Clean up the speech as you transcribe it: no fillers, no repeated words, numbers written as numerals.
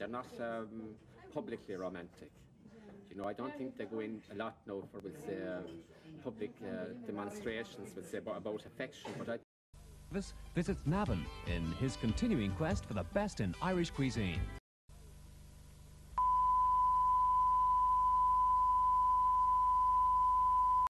They're not publicly romantic. You know, I don't think they go in a lot now for, we'll say, public demonstrations, we'll say, about affection, but Visits Navan in his continuing quest for the best in Irish cuisine.